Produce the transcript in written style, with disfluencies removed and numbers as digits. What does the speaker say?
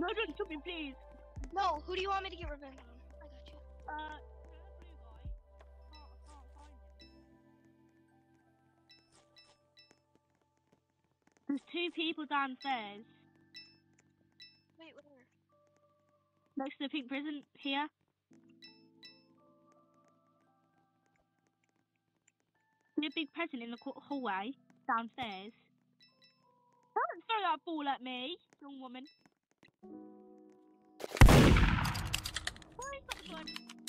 No, don't shoot me, please. No, who do you want me to get revenge on? I got you. The blue guy. I can't find him. There's two people downstairs. Wait, where? Next to the pink prison here. See a big present in the hallway downstairs. Don't throw that ball at me, young woman. Why is that